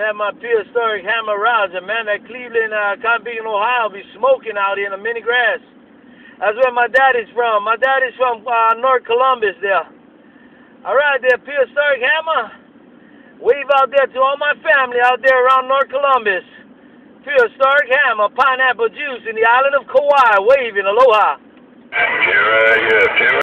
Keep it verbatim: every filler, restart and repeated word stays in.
man, my prehistoric hammer rounds, and man, that Cleveland, uh, Convicting, Ohio, be smoking out here in the mini grass. That's where my daddy's from. My daddy's from uh, North Columbus there. All right, there, prehistoric hammer. Wave out there to all my family out there around North Columbus. Prehistoric hammer, pineapple juice in the island of Kauai, waving aloha. Sure, uh, yeah, sure.